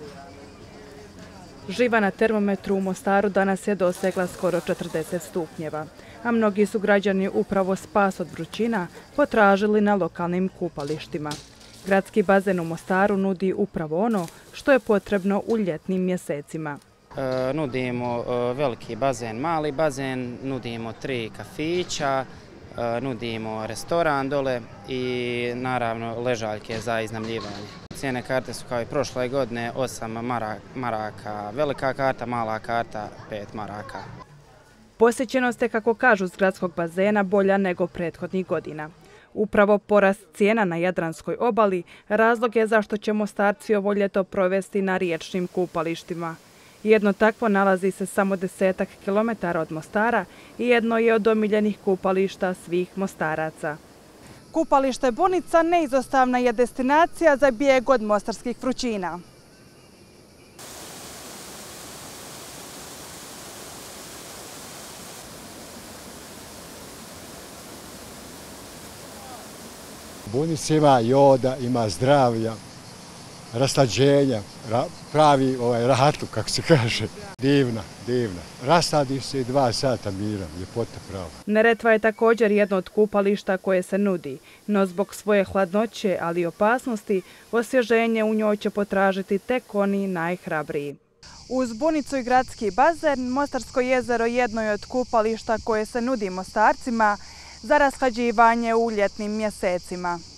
Živa na termometru u Mostaru danas je dosegla skoro 40 stupnjeva, a mnogi su građani upravo spas od vrućina potražili na lokalnim kupalištima. Gradski bazen u Mostaru nudi upravo ono što je potrebno u ljetnim mjesecima. Nudimo veliki bazen, mali bazen, nudimo 3 kafića, nudimo restoran dole i naravno ležaljke za iznajmljivanje. Cijene karte su kao i prošle godine 8 maraka velika karta, mala karta 5 maraka. Posjećenost je, kako kažu s gradskog bazena, bolja nego prethodnih godina. Upravo porast cijena na Jadranskoj obali razlog je zašto će Mostarci ovo ljeto provesti na riječnim kupalištima. Jedno takvo nalazi se samo 10-ak kilometara od Mostara i jedno je od omiljenih kupališta svih Mostaraca. Kupalište Bunica neizostavna je destinacija za bijeg od mostarskih vrućina. Bunica ima joda, ima zdravlja, raslađenja, pravi rahatluk, kako se kaže. Divna. Rastadi se i 2 sata mira, ljepota prava. Neretva je također jedno od kupališta koje se nudi, no zbog svoje hladnoće, ali i opasnosti, osvježenje u njoj će potražiti tek oni najhrabriji. Uz Bunicu i gradski bazen, Mostarsko jezero jedno je od kupališta koje se nudi Mostarcima za rashlađivanje u ljetnim mjesecima.